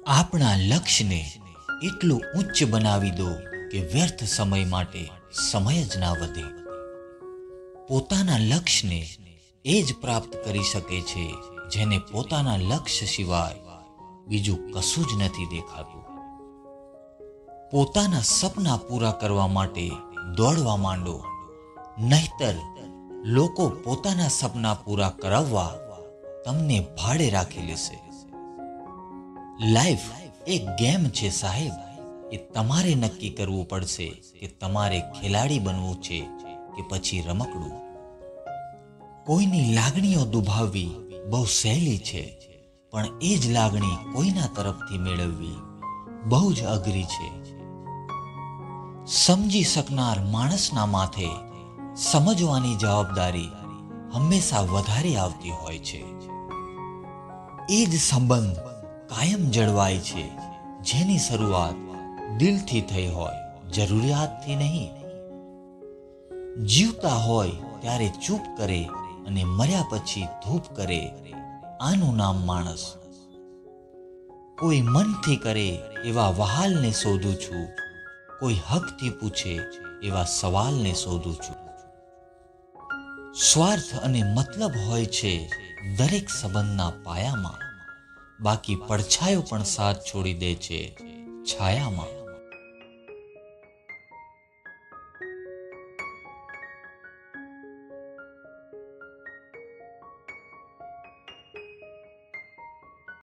આપણા લક્ષ્યને એટલું ઉચ્ચ બનાવી દો કે વ્યર્થ સમય માટે સમય જ ના વધે. પોતાના લક્ષ્યને એ જ પ્રાપ્ત કરી શકે છે જેને પોતાના લક્ષ્ય સિવાય બીજું કશું જ નથી દેખાતું. પોતાના સપના પૂરા કરવા માટે દોડવા માંડો, નહીતર લોકો પોતાના સપના પૂરા કરાવવા તમને ભાડે રાખી લેશે. લાઈફ એક ગેમ છે સાહેબ. એ તમારે નક્કી કરવું પડશે કે તમારે ખેલાડી બનવું છે કે પછી રમકડું. કોઈની લાગણીઓ દુભાવવી બહુ સહેલી છે, પણ એ જ લાગણી કોઈના તરફથી મેળવવી બહુ જ અઘરી છે. સમજી શકનાર માણસના માથે સમજવાની જવાબદારી હંમેશા વધારે આવતી હોય છે. એ જ સંબંધ કાયમ જળવાય છે જેની શરૂઆત દિલથી થઈ હોય, જરૂરિયાતથી નહીં. જીવતા હોય ત્યારે ચૂપ કરે અને મર્યા પછી ધૂપ કરે, આનું નામ માણસ. કોઈ મનથી કરે એવા વહાલને શોધું છું, કોઈ હકથી પૂછે એવા સવાલને શોધું છું. સ્વાર્થ અને મતલબ હોય છે દરેક સંબંધના પાયામાં, બાકી પડછાયો પણ સાથ છોડી દે છે છાયામાં.